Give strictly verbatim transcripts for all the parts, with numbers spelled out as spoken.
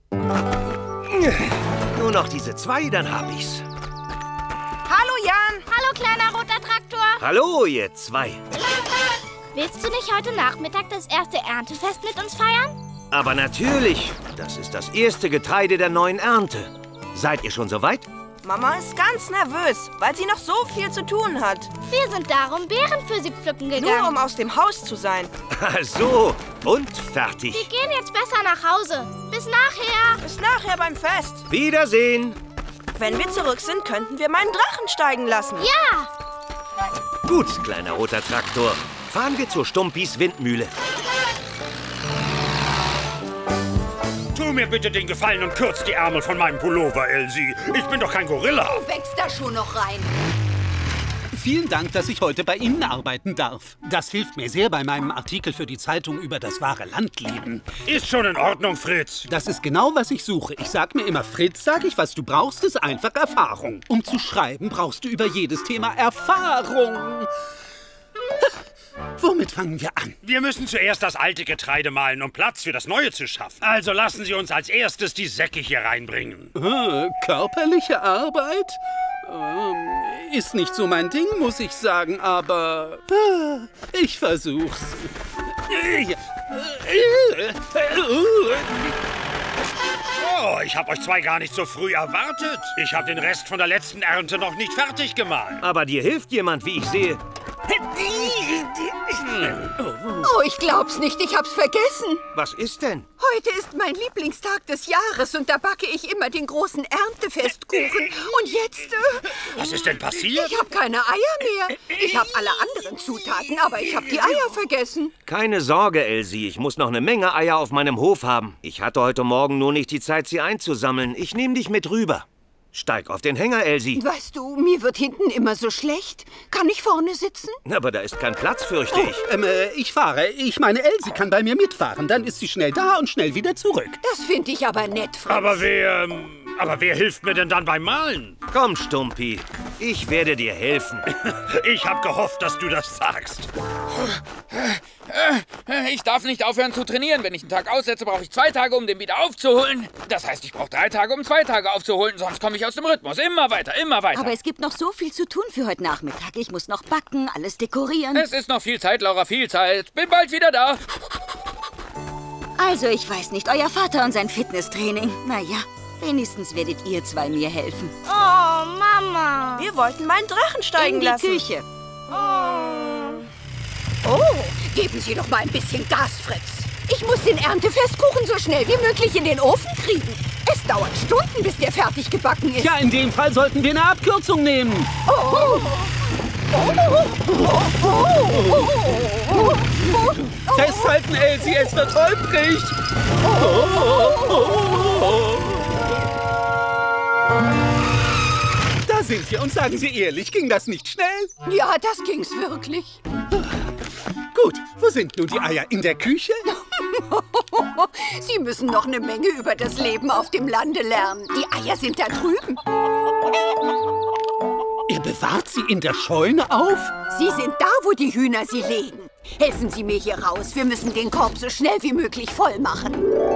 Nur noch diese zwei, dann hab ich's. Hallo, Jan. Hallo, kleiner roter Traktor. Hallo, ihr zwei. Willst du nicht heute Nachmittag das erste Erntefest mit uns feiern? Aber natürlich. Das ist das erste Getreide der neuen Ernte. Seid ihr schon soweit? Mama ist ganz nervös, weil sie noch so viel zu tun hat. Wir sind darum Beeren für sie pflücken gegangen. Nur um aus dem Haus zu sein. Ach so, und fertig. Wir gehen jetzt besser nach Hause. Bis nachher. Bis nachher beim Fest. Wiedersehen. Wenn wir zurück sind, könnten wir meinen Drachen steigen lassen. Ja. Gut, kleiner roter Traktor. Fahren wir zur Stumpis Windmühle. Tu mir bitte den Gefallen und kürz die Ärmel von meinem Pullover, Elsie. Ich bin doch kein Gorilla. Du wächst da schon noch rein. Vielen Dank, dass ich heute bei Ihnen arbeiten darf. Das hilft mir sehr bei meinem Artikel für die Zeitung über das wahre Landleben. Ist schon in Ordnung, Fritz. Das ist genau, was ich suche. Ich sag mir immer, Fritz, sag ich, was du brauchst, ist einfach Erfahrung. Um zu schreiben, brauchst du über jedes Thema Erfahrung. Womit fangen wir an? Wir müssen zuerst das alte Getreide mahlen, um Platz für das Neue zu schaffen. Also lassen Sie uns als erstes die Säcke hier reinbringen. Ah, körperliche Arbeit? Ähm, ist nicht so mein Ding, muss ich sagen, aber ah, ich versuch's. Oh, ich habe euch zwei gar nicht so früh erwartet. Ich habe den Rest von der letzten Ernte noch nicht fertig gemahlen. Aber dir hilft jemand, wie ich sehe. Oh, ich glaub's nicht, ich hab's vergessen. Was ist denn? Heute ist mein Lieblingstag des Jahres und da backe ich immer den großen Erntefestkuchen. Und jetzt... Äh, Was ist denn passiert? Ich habe keine Eier mehr. Ich habe alle anderen Zutaten, aber ich habe die Eier vergessen. Keine Sorge, Elsie. Ich muss noch eine Menge Eier auf meinem Hof haben. Ich hatte heute Morgen nur nicht die Zeit, sie einzusammeln. Ich nehme dich mit rüber. Steig auf den Hänger, Elsie. Weißt du, mir wird hinten immer so schlecht. Kann ich vorne sitzen? Aber da ist kein Platz, fürchte ich. Ähm, äh, ich fahre. Ich meine, Elsie kann bei mir mitfahren. Dann ist sie schnell da und schnell wieder zurück. Das finde ich aber nett, Fritz. Aber wer... ähm, Aber wer hilft mir denn dann beim Malen? Komm, Stumpi. Ich werde dir helfen. Ich habe gehofft, dass du das sagst. Ich darf nicht aufhören zu trainieren. Wenn ich einen Tag aussetze, brauche ich zwei Tage, um den wieder aufzuholen. Das heißt, ich brauche drei Tage, um zwei Tage aufzuholen. Sonst komme ich aus dem Rhythmus. Immer weiter, immer weiter. Aber es gibt noch so viel zu tun für heute Nachmittag. Ich muss noch backen, alles dekorieren. Es ist noch viel Zeit, Laura, viel Zeit. Bin bald wieder da. Also, ich weiß nicht, euer Vater und sein Fitnesstraining. Naja, wenigstens werdet ihr zwei mir helfen. Oh, Mama. Wir wollten meinen Drachen steigen In die lassen. Küche. Oh. Oh, geben Sie doch mal ein bisschen Gas, Fritz. Ich muss den Erntefestkuchen so schnell wie möglich in den Ofen kriegen. Es dauert Stunden, bis der fertig gebacken ist. Ja, in dem Fall sollten wir eine Abkürzung nehmen. Oh. Oh. Oh. Oh. Oh. Oh. Festhalten, Elsie, es wird holprig. Oh. Da sind wir und sagen Sie ehrlich, ging das nicht schnell? Ja, das ging's wirklich. Gut, wo sind nun die Eier? In der Küche? Sie müssen noch eine Menge über das Leben auf dem Lande lernen. Die Eier sind da drüben. Ihr bewahrt sie in der Scheune auf? Sie sind da, wo die Hühner sie legen. Helfen Sie mir hier raus. Wir müssen den Korb so schnell wie möglich voll machen.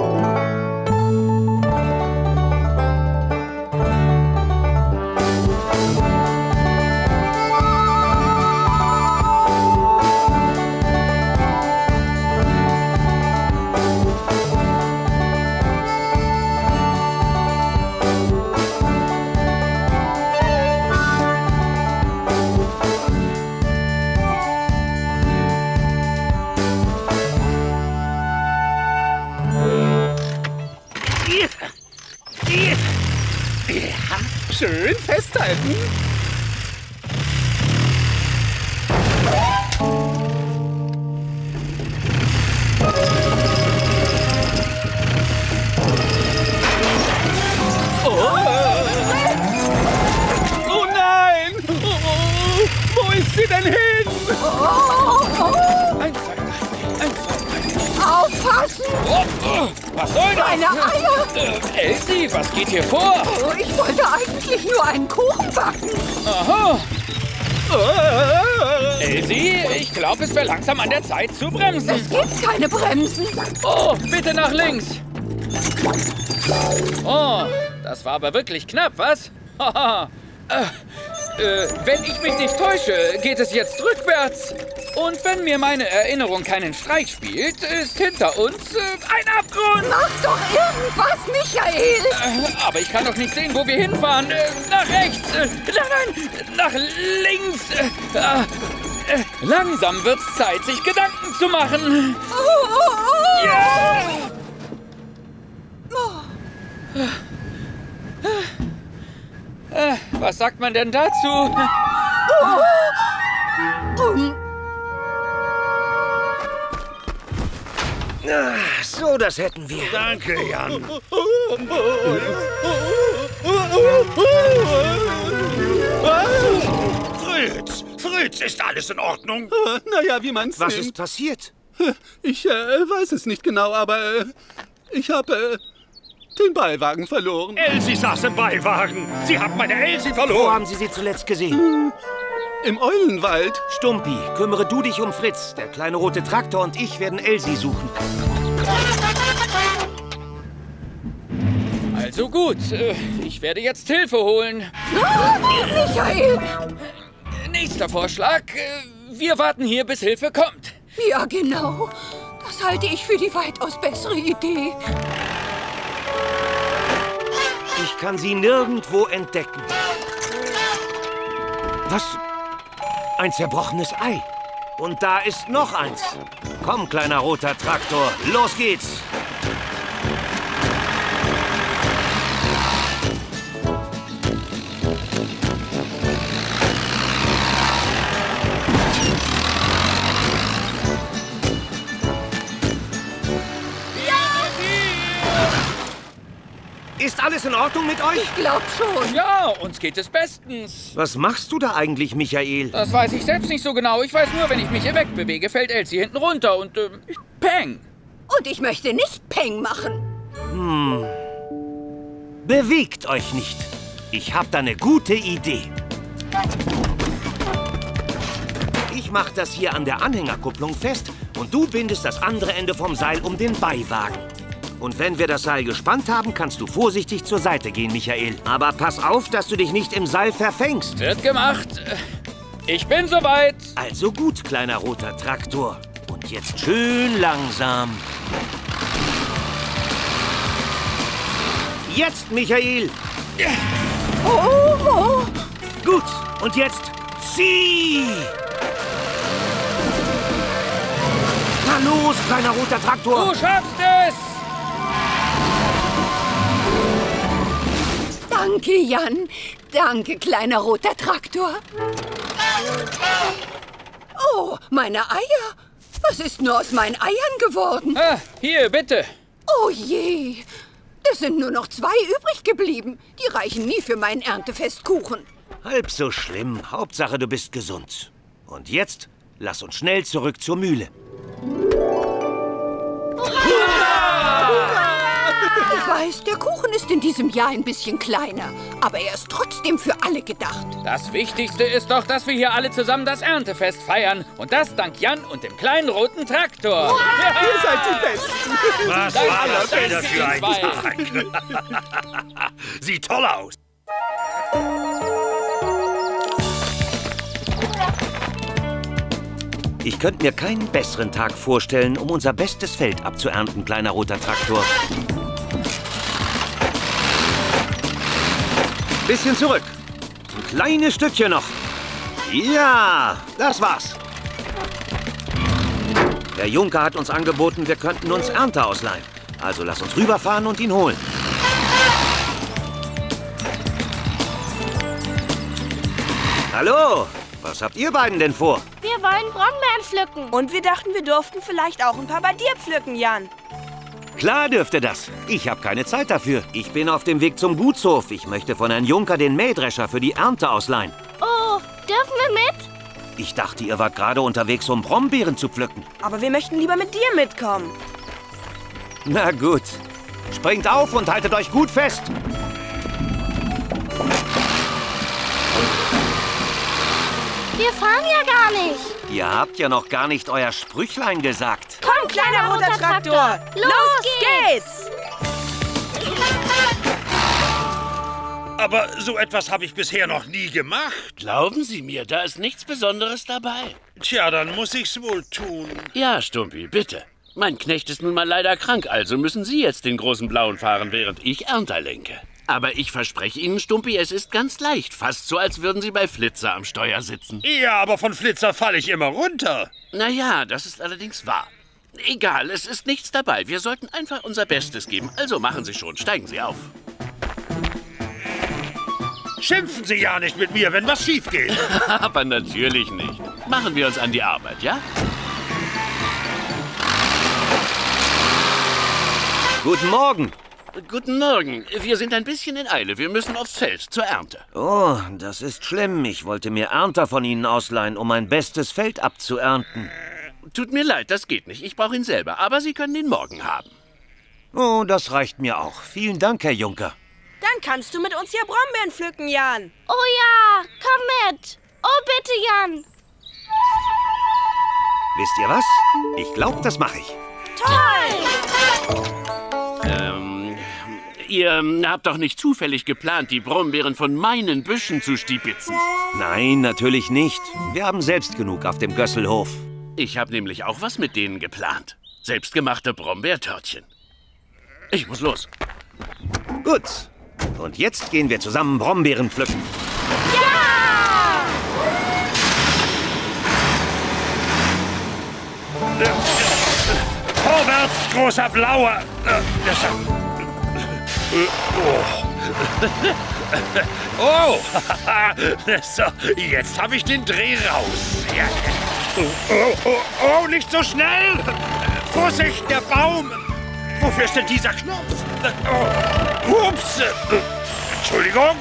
Schön festhalten. Oh, oh nein! Oh, wo ist sie denn hin? Oh, oh. Ein, zwei, drei, ein, zwei, drei. Aufpassen! Oh, oh, was soll das? Meine Eier! Äh, Elsie, was geht hier vor? Oh, ich wollte eigentlich nur einen Kuchen backen. Aha. Elsie, ich glaube, es wäre langsam an der Zeit zu bremsen. Es gibt keine Bremsen. Oh, bitte nach links. Oh, das war aber wirklich knapp, was? Haha. äh, äh, wenn ich mich nicht täusche, geht es jetzt rückwärts. Und wenn mir meine Erinnerung keinen Streich spielt, ist hinter uns äh, ein Abgrund. Mach doch irgendwas, Michael! Äh, aber ich kann doch nicht sehen, wo wir hinfahren. Äh, nach rechts. Äh, nein, nein, nach links. Äh, äh, äh, langsam wird's Zeit, sich Gedanken zu machen. Oh, oh, oh. Ja! Oh. Äh, was sagt man denn dazu? Oh. Um. Ah, so, das hätten wir. Danke, Jan. Fritz, Fritz, ist alles in Ordnung? Naja, wie man's Was nimmt. ist passiert? Ich äh, weiß es nicht genau, aber äh, ich habe äh, den Beiwagen verloren. Elsie saß im Beiwagen. Sie haben meine Elsie Wo verloren. haben Sie sie zuletzt gesehen? Im Eulenwald. Stumpi, kümmere du dich um Fritz. Der kleine rote Traktor und ich werden Elsie suchen. Also gut, äh, ich werde jetzt Hilfe holen. Oh, Michael! Nächster Vorschlag, äh, wir warten hier, bis Hilfe kommt. Ja, genau. Das halte ich für die weitaus bessere Idee. Ich kann sie nirgendwo entdecken. Was? Ein zerbrochenes Ei. Und da ist noch eins. Komm, kleiner roter Traktor, los geht's. Ist alles in Ordnung mit euch? Ich glaub schon. Ja, uns geht es bestens. Was machst du da eigentlich, Michael? Das weiß ich selbst nicht so genau. Ich weiß nur, wenn ich mich hier wegbewege, fällt Elsie hinten runter und äh, peng. Und ich möchte nicht Peng machen. Hm. Bewegt euch nicht. Ich hab da eine gute Idee. Ich mach das hier an der Anhängerkupplung fest und du bindest das andere Ende vom Seil um den Beiwagen. Und wenn wir das Seil gespannt haben, kannst du vorsichtig zur Seite gehen, Michael. Aber pass auf, dass du dich nicht im Seil verfängst. Wird gemacht. Ich bin soweit. Also gut, kleiner roter Traktor. Und jetzt schön langsam. Jetzt, Michael. Oh, oh. Gut, und jetzt zieh! Na los, kleiner roter Traktor. Du schaffst es! Danke, Jan. Danke, kleiner roter Traktor. Oh, meine Eier. Was ist nur aus meinen Eiern geworden? Ah, hier, bitte. Oh je. Es sind nur noch zwei übrig geblieben. Die reichen nie für meinen Erntefestkuchen. Halb so schlimm. Hauptsache, du bist gesund. Und jetzt lass uns schnell zurück zur Mühle. Ich weiß, der Kuchen ist in diesem Jahr ein bisschen kleiner. Aber er ist trotzdem für alle gedacht. Das Wichtigste ist doch, dass wir hier alle zusammen das Erntefest feiern. Und das dank Jan und dem kleinen roten Traktor. Wow. Ja. Ihr seid die Besten. Was Danke, war das denn danke, für ein ihr Tag? Sieht toll aus. Ich könnte mir keinen besseren Tag vorstellen, um unser bestes Feld abzuernten, kleiner roter Traktor. Bisschen zurück. Ein kleines Stückchen noch. Ja, das war's. Der Junker hat uns angeboten, wir könnten uns Ernte ausleihen. Also lass uns rüberfahren und ihn holen. Hallo, was habt ihr beiden denn vor? Wir wollen Brombeeren pflücken. Und wir dachten, wir durften vielleicht auch ein paar bei dir pflücken, Jan. Klar dürfte das. Ich habe keine Zeit dafür. Ich bin auf dem Weg zum Gutshof. Ich möchte von Herrn Junker den Mähdrescher für die Ernte ausleihen. Oh, dürfen wir mit? Ich dachte, ihr wart gerade unterwegs, um Brombeeren zu pflücken. Aber wir möchten lieber mit dir mitkommen. Na gut. Springt auf und haltet euch gut fest. Wir fahren ja gar nicht. Ihr habt ja noch gar nicht euer Sprüchlein gesagt. Komm, kleiner roter Traktor. Los geht's! Aber so etwas habe ich bisher noch nie gemacht. Glauben Sie mir, da ist nichts Besonderes dabei. Tja, dann muss ich's wohl tun. Ja, Stumpi, bitte. Mein Knecht ist nun mal leider krank, also müssen Sie jetzt den großen Blauen fahren, während ich Ernter lenke. Aber ich verspreche Ihnen, Stumpi, es ist ganz leicht. Fast so, als würden Sie bei Flitzer am Steuer sitzen. Ja, aber von Flitzer falle ich immer runter. Naja, das ist allerdings wahr. Egal, es ist nichts dabei. Wir sollten einfach unser Bestes geben. Also machen Sie schon, steigen Sie auf. Schimpfen Sie ja nicht mit mir, wenn was schief geht. Aber natürlich nicht. Machen wir uns an die Arbeit, ja? Guten Morgen. Guten Morgen. Wir sind ein bisschen in Eile. Wir müssen aufs Feld zur Ernte. Oh, das ist schlimm. Ich wollte mir Ernter von Ihnen ausleihen, um mein bestes Feld abzuernten. Tut mir leid, das geht nicht. Ich brauche ihn selber, aber Sie können ihn morgen haben. Oh, das reicht mir auch. Vielen Dank, Herr Junker. Dann kannst du mit uns ja Brombeeren pflücken, Jan. Oh ja, komm mit. Oh bitte, Jan. Wisst ihr was? Ich glaube, das mache ich. Toll! Ähm, ihr habt doch nicht zufällig geplant, die Brombeeren von meinen Büschen zu stibitzen? Nein, natürlich nicht. Wir haben selbst genug auf dem Gösselhof. Ich habe nämlich auch was mit denen geplant. Selbstgemachte Brombeertörtchen. Ich muss los. Gut. Und jetzt gehen wir zusammen Brombeeren pflücken. Ja! Vorwärts, großer Blauer. Oh, so, jetzt habe ich den Dreh raus. Ja. Oh, oh, oh, oh, nicht so schnell! Vorsicht, der Baum! Wofür ist denn dieser Knopf? Oh, ups! Entschuldigung!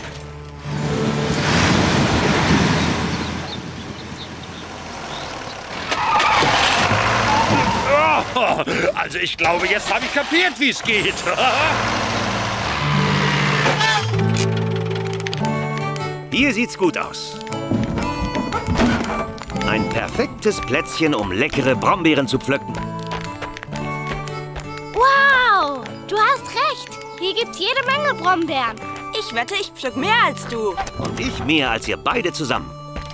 Oh, also ich glaube, jetzt habe ich kapiert, wie es geht. Hier sieht's gut aus. Ein perfektes Plätzchen, um leckere Brombeeren zu pflücken. Wow, du hast recht. Hier gibt's jede Menge Brombeeren. Ich wette, ich pflück mehr als du. Und ich mehr als ihr beide zusammen.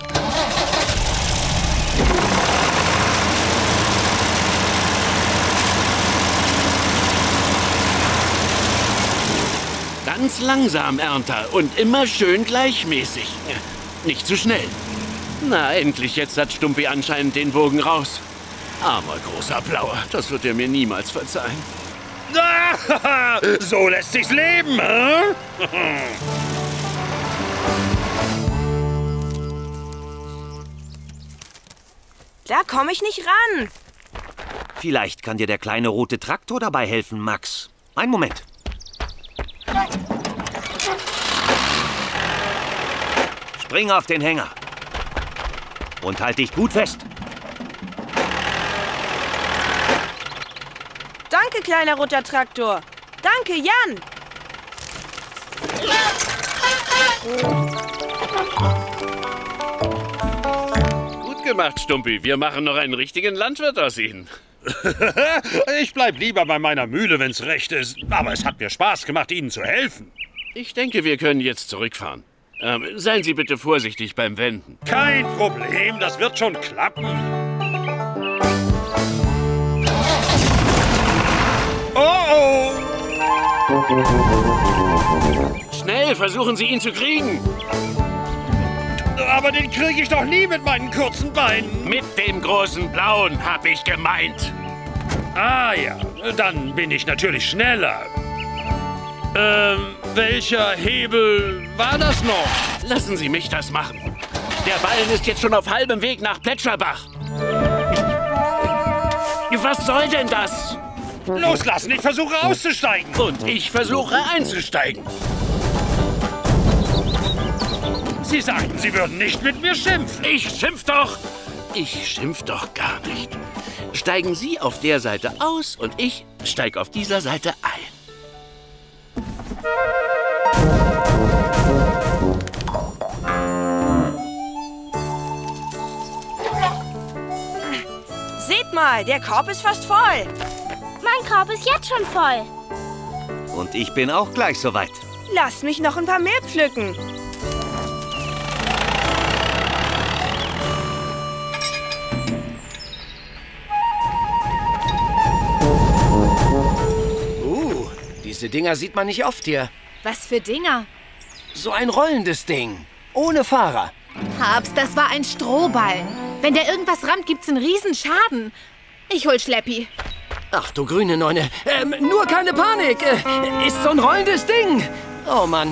Ganz langsam, Ernter, und immer schön gleichmäßig. Nicht zu schnell. Na, endlich, jetzt hat Stumpi anscheinend den Bogen raus. Armer großer Blauer, das wird er mir niemals verzeihen. So lässt sich's leben, hä? Da komme ich nicht ran. Vielleicht kann dir der kleine rote Traktor dabei helfen, Max. Einen Moment. Spring auf den Hänger. Und halt dich gut fest. Danke, kleiner roter Traktor. Danke, Jan. Gut gemacht, Stumpi. Wir machen noch einen richtigen Landwirt aus Ihnen. Ich bleib lieber bei meiner Mühle, wenn's recht ist. Aber es hat mir Spaß gemacht, Ihnen zu helfen. Ich denke, wir können jetzt zurückfahren. Ähm, seien Sie bitte vorsichtig beim Wenden. Kein Problem, das wird schon klappen. Oh, oh! Schnell, versuchen Sie ihn zu kriegen. Aber den kriege ich doch nie mit meinen kurzen Beinen. Mit dem großen Blauen, hab ich gemeint. Ah ja, dann bin ich natürlich schneller. Ähm, welcher Hebel war das noch? Lassen Sie mich das machen. Der Ballen ist jetzt schon auf halbem Weg nach Plätscherbach. Was soll denn das? Loslassen, ich versuche auszusteigen. Und ich versuche einzusteigen. Sie sagten, Sie würden nicht mit mir schimpfen. Ich schimpf doch. Ich schimpf doch gar nicht. Steigen Sie auf der Seite aus und ich steig auf dieser Seite ein. Seht mal, der Korb ist fast voll. Mein Korb ist jetzt schon voll. Und ich bin auch gleich soweit. Lass mich noch ein paar mehr pflücken. Uh, diese Dinger sieht man nicht oft hier. Was für Dinger? So ein rollendes Ding. Ohne Fahrer. Hab's, das war ein Strohballen. Wenn der irgendwas rammt, gibt's einen Riesenschaden. Ich hol Schleppi. Ach du grüne Neune. Ähm, nur keine Panik. Äh, ist so ein rollendes Ding. Oh Mann.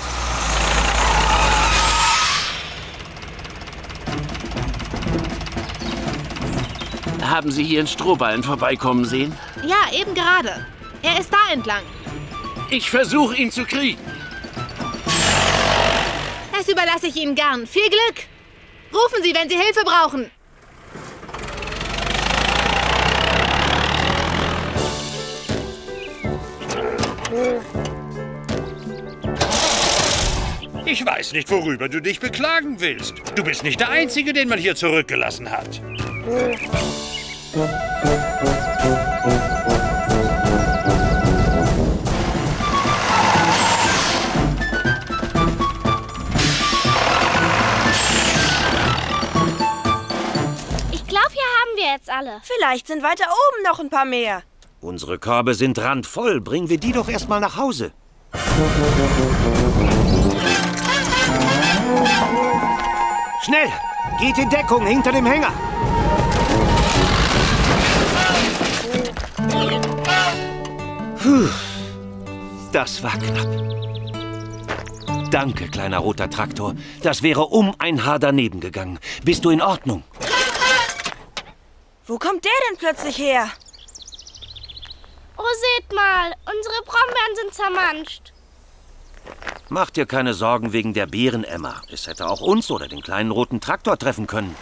Haben Sie hier einen Strohballen vorbeikommen sehen? Ja, eben gerade. Er ist da entlang. Ich versuche, ihn zu kriegen. Das überlasse ich Ihnen gern. Viel Glück! Rufen Sie, wenn Sie Hilfe brauchen. Ich weiß nicht, worüber du dich beklagen willst. Du bist nicht der Einzige, den man hier zurückgelassen hat. Ich glaube, hier haben wir jetzt alle. Vielleicht sind weiter oben noch ein paar mehr. Unsere Körbe sind randvoll. Bringen wir die doch erstmal nach Hause. Schnell! Geht in Deckung hinter dem Hänger! Puh, das war knapp. Danke, kleiner roter Traktor. Das wäre um ein Haar daneben gegangen. Bist du in Ordnung? Wo kommt der denn plötzlich her? Oh, seht mal, unsere Brombeeren sind zermanscht. Mach dir keine Sorgen wegen der Beeren, Emma. Es hätte auch uns oder den kleinen roten Traktor treffen können.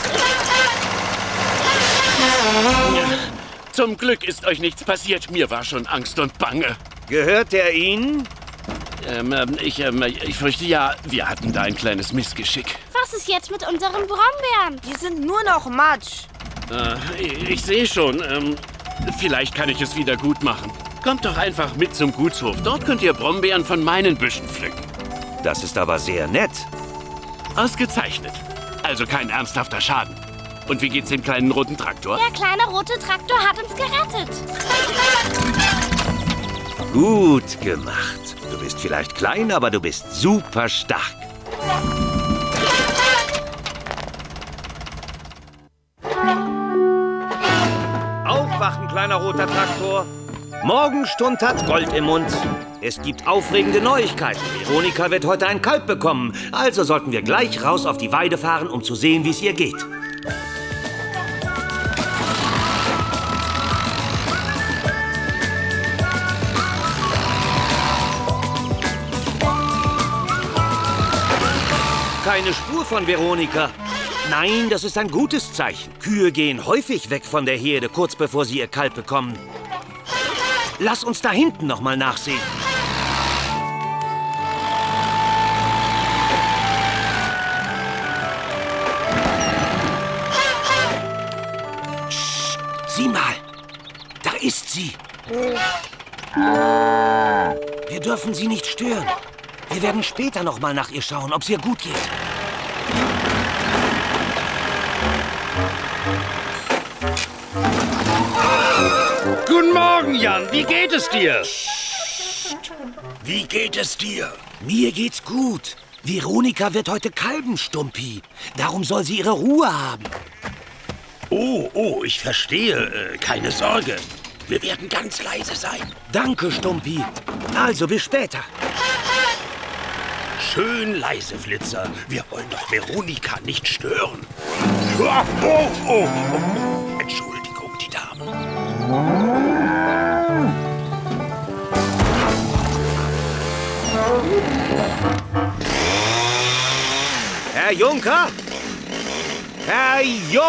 Zum Glück ist euch nichts passiert. Mir war schon Angst und Bange. Gehört der Ihnen? Ähm, ähm, ich, ähm, ich fürchte ja, wir hatten da ein kleines Missgeschick. Was ist jetzt mit unseren Brombeeren? Die sind nur noch Matsch. Äh, ich, ich sehe schon. Ähm, vielleicht kann ich es wieder gut machen. Kommt doch einfach mit zum Gutshof. Dort könnt ihr Brombeeren von meinen Büschen pflücken. Das ist aber sehr nett. Ausgezeichnet. Also kein ernsthafter Schaden. Und wie geht's dem kleinen roten Traktor? Der kleine rote Traktor hat uns gerettet. Gut gemacht. Du bist vielleicht klein, aber du bist super stark. Aufwachen, kleiner roter Traktor. Morgenstund hat Gold im Mund. Es gibt aufregende Neuigkeiten. Veronika wird heute ein Kalb bekommen. Also sollten wir gleich raus auf die Weide fahren, um zu sehen, wie es ihr geht. Keine Spur von Veronika. Nein, das ist ein gutes Zeichen. Kühe gehen häufig weg von der Herde, kurz bevor sie ihr Kalb bekommen. Lass uns da hinten noch mal nachsehen. Psst, sieh mal. Da ist sie. Wir dürfen sie nicht stören. Wir werden später noch mal nach ihr schauen, ob es ihr gut geht. Guten Morgen, Jan. Wie geht es dir? Wie geht es dir? Mir geht's gut. Veronika wird heute kalben, Stumpi. Darum soll sie ihre Ruhe haben. Oh, oh, ich verstehe. Äh, keine Sorge. Wir werden ganz leise sein. Danke, Stumpi. Also, bis später. Schön leise, Flitzer. Wir wollen doch Veronika nicht stören. Oh, oh, oh. Entschuldigung, die Dame. Herr Junker? Herr Junker!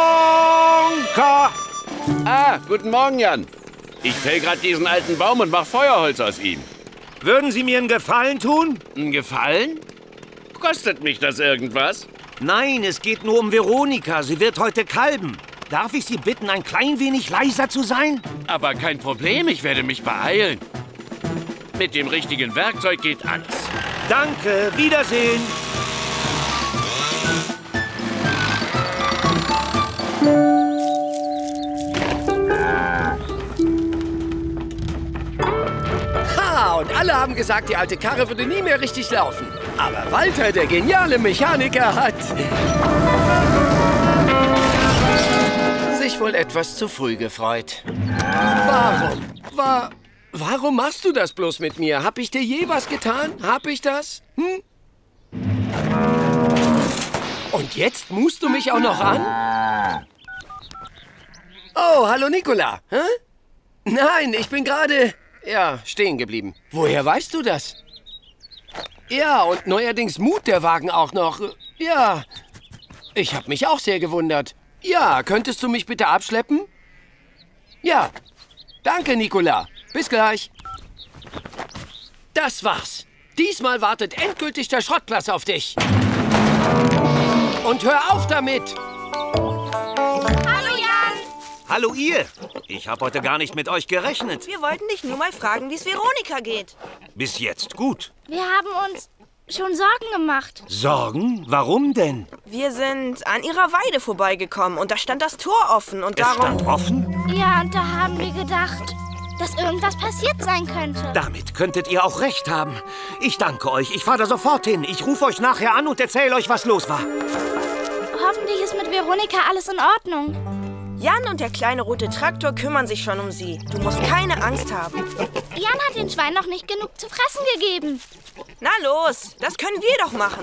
Ah, guten Morgen, Jan. Ich fäll gerade diesen alten Baum und mach Feuerholz aus ihm. Würden Sie mir einen Gefallen tun? Einen Gefallen? Kostet mich das irgendwas? Nein, es geht nur um Veronika. Sie wird heute kalben. Darf ich Sie bitten, ein klein wenig leiser zu sein? Aber kein Problem, ich werde mich beeilen. Mit dem richtigen Werkzeug geht alles. Danke, Wiedersehen. Ha, und alle haben gesagt, die alte Karre würde nie mehr richtig laufen. Aber Walter, der geniale Mechaniker, hat sich wohl etwas zu früh gefreut. Warum? War, warum machst du das bloß mit mir? Hab ich dir je was getan? Hab ich das? Hm? Und jetzt musst du mich auch noch an? Oh, hallo Nicola. Hä? Nein, ich bin gerade, ja, stehen geblieben. Woher weißt du das? Ja, und neuerdings mut der Wagen auch noch. Ja, ich habe mich auch sehr gewundert. Ja, könntest du mich bitte abschleppen? Ja, danke, Nicola. Bis gleich. Das war's. Diesmal wartet endgültig der Schrottplatz auf dich. Und hör auf damit! Hallo, Jan! Hallo ihr. Ich habe heute gar nicht mit euch gerechnet. Wir wollten dich nur mal fragen, wie es Veronika geht. Bis jetzt gut. Wir haben uns schon Sorgen gemacht. Sorgen? Warum denn? Wir sind an ihrer Weide vorbeigekommen und da stand das Tor offen und Es darum... stand offen? Ja, und da haben wir gedacht, dass irgendwas passiert sein könnte. Damit könntet ihr auch recht haben. Ich danke euch. Ich fahre da sofort hin. Ich rufe euch nachher an und erzähle euch, was los war. Hoffentlich ist mit Veronika alles in Ordnung. Jan und der kleine rote Traktor kümmern sich schon um sie. Du musst keine Angst haben. Jan hat den Schwein noch nicht genug zu fressen gegeben. Na los, das können wir doch machen.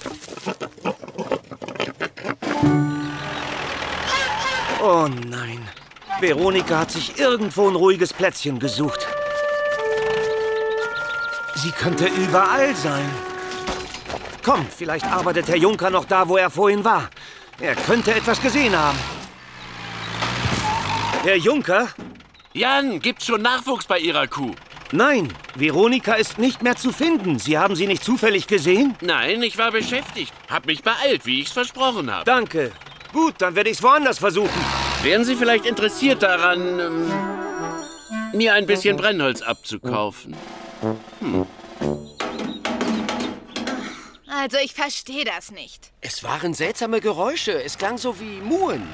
Oh nein. Veronika hat sich irgendwo ein ruhiges Plätzchen gesucht. Sie könnte überall sein. Komm, vielleicht arbeitet Herr Junker noch da, wo er vorhin war. Er könnte etwas gesehen haben. Herr Junker? Jan, gibt's schon Nachwuchs bei Ihrer Kuh? Nein, Veronika ist nicht mehr zu finden. Sie haben sie nicht zufällig gesehen? Nein, ich war beschäftigt. Hab mich beeilt, wie ich's versprochen habe. Danke. Gut, dann werde ich's woanders versuchen. Wären Sie vielleicht interessiert daran, ähm, mir ein bisschen Brennholz abzukaufen? Hm. Also, ich verstehe das nicht. Es waren seltsame Geräusche. Es klang so wie Muhen.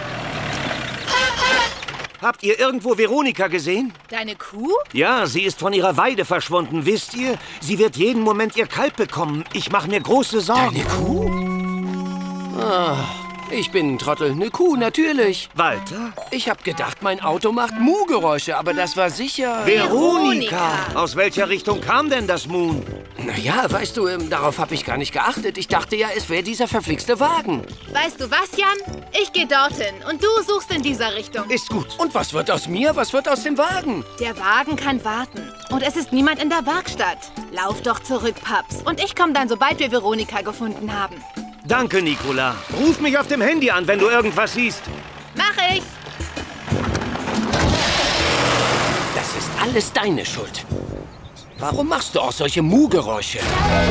Habt ihr irgendwo Veronika gesehen? Deine Kuh? Ja, sie ist von ihrer Weide verschwunden, wisst ihr? Sie wird jeden Moment ihr Kalb bekommen. Ich mache mir große Sorgen. Deine Kuh? Ah, ich bin ein Trottel. Eine Kuh, natürlich. Walter? Ich hab gedacht, mein Auto macht Mu-Geräusche, aber das war sicher... Veronika! Aus welcher Richtung kam denn das Moon? Naja, weißt du, ähm, darauf habe ich gar nicht geachtet. Ich dachte ja, es wäre dieser verflixte Wagen. Weißt du was, Jan? Ich gehe dorthin und du suchst in dieser Richtung. Ist gut. Und was wird aus mir? Was wird aus dem Wagen? Der Wagen kann warten. Und es ist niemand in der Werkstatt. Lauf doch zurück, Paps. Und ich komme dann, sobald wir Veronika gefunden haben. Danke, Nicola. Ruf mich auf dem Handy an, wenn du irgendwas siehst. Mach ich! Das ist alles deine Schuld. Warum machst du auch solche Mu-Geräusche?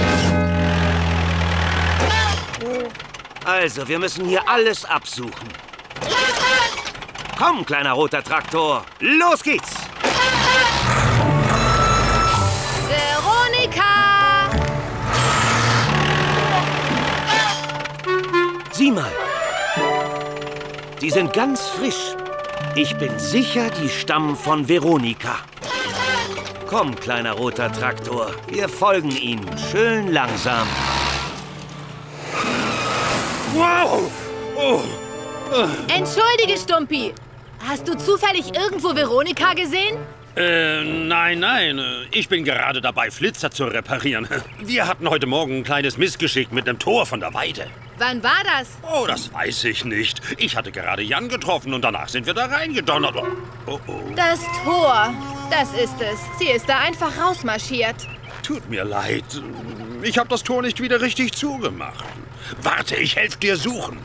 Also, wir müssen hier alles absuchen. Komm, kleiner roter Traktor. Los geht's! Veronika! Sieh mal. Die sind ganz frisch. Ich bin sicher, die stammen von Veronika. Komm, kleiner roter Traktor. Wir folgen ihnen. Schön langsam. Wow! Oh. Entschuldige, Stumpi. Hast du zufällig irgendwo Veronika gesehen? Äh, nein, nein. Ich bin gerade dabei, Flitzer zu reparieren. Wir hatten heute Morgen ein kleines Missgeschick mit einem Tor von der Weide. Wann war das? Oh, das weiß ich nicht. Ich hatte gerade Jan getroffen und danach sind wir da reingedonnert. Oh, oh. Das Tor. Das ist es. Sie ist da einfach rausmarschiert. Tut mir leid. Ich habe das Tor nicht wieder richtig zugemacht. Warte, ich helfe dir suchen.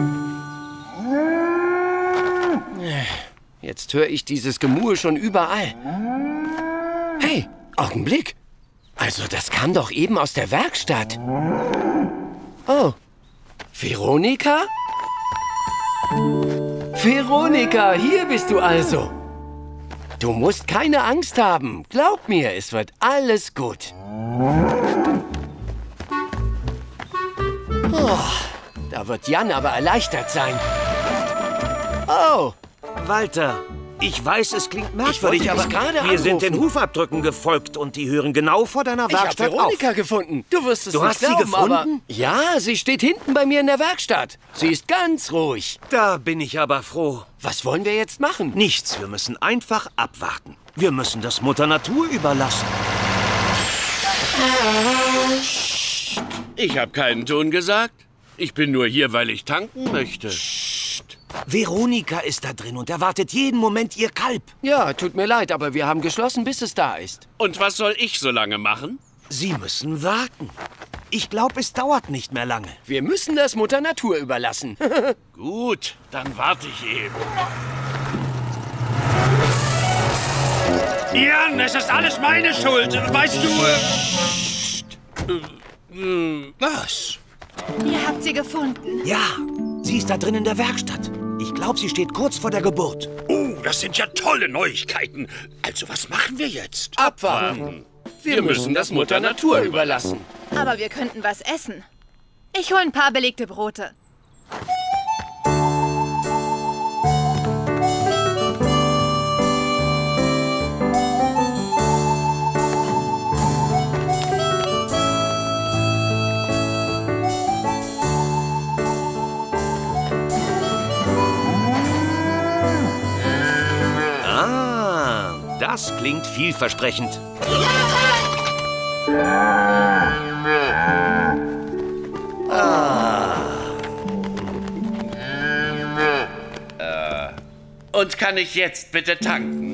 Jetzt höre ich dieses Gemurre schon überall. Hey, Augenblick. Also, das kam doch eben aus der Werkstatt. Oh, Veronika? Veronika, hier bist du also. Du musst keine Angst haben. Glaub mir, es wird alles gut. Oh, da wird Jan aber erleichtert sein. Oh, Walter, ich weiß, es klingt merkwürdig, Ich wollte aber dich gerade wir sind den anrufen. Hufabdrücken gefolgt und die hören genau vor deiner ich habe Werkstatt Veronika auf. gefunden. Du wirst es Du nicht hast sie glauben, gefunden? aber... Ja, sie steht hinten bei mir in der Werkstatt. Sie ist ganz ruhig. Da bin ich aber froh. Was wollen wir jetzt machen? Nichts, wir müssen einfach abwarten. Wir müssen das Mutter Natur überlassen. Ich habe keinen Ton gesagt. Ich bin nur hier, weil ich tanken möchte. Veronika ist da drin und erwartet jeden Moment ihr Kalb. Ja, tut mir leid, aber wir haben geschlossen, bis es da ist. Und was soll ich so lange machen? Sie müssen warten. Ich glaube, es dauert nicht mehr lange. Wir müssen das Mutter Natur überlassen. Gut, dann warte ich eben. Jan, es ist alles meine Schuld. Weißt du... Äh, äh, was? Ihr habt sie gefunden. Ja, sie ist da drin in der Werkstatt. Ich glaube, sie steht kurz vor der Geburt. Oh, das sind ja tolle Neuigkeiten. Also, was machen wir jetzt? Abwarten. Wir müssen das Mutter Natur überlassen. Aber wir könnten was essen. Ich hole ein paar belegte Brote. Ah, das klingt vielversprechend. Und kann ich jetzt bitte tanken?